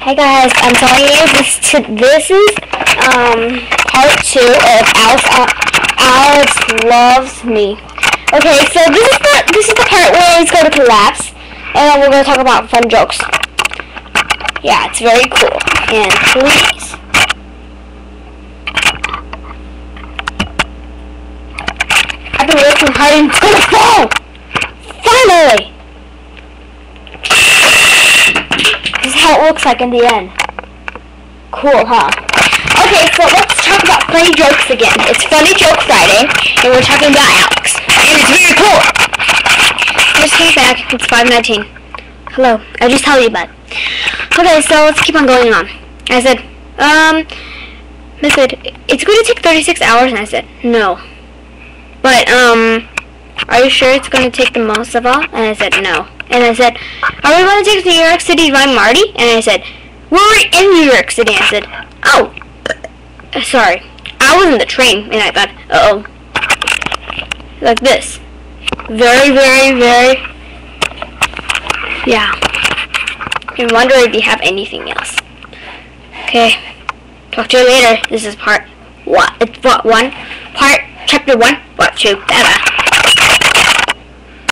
Hey guys, I'm telling you, this is part 2 of Alex Loves Me. Okay, so this is the part where he's going to collapse, and then we're going to talk about fun jokes. Yeah, it's very cool. And please, I've been working hard and it's going to fall! Finally! This is how it looks like in the end. Cool, huh? Okay, so let's talk about funny jokes again. It's Funny Joke Friday, and we're talking about Alex. And it's very cool! Just came back. It's 5:19. Hello. I just told you about it. Okay, so let's keep on going on. I said, it's going to take 36 hours, and I said, no. But, are you sure it's going to take the most of all? And I said, no. And I said, are we going to take to New York City to find Marty? And I said, we're in New York City. And I said, oh, sorry. I was in the train, and I thought, uh-oh. Like this. Very, very, very, yeah. I wonder if you have anything else. Okay. Talk to you later. This is part chapter 1, part 2. Bye-bye.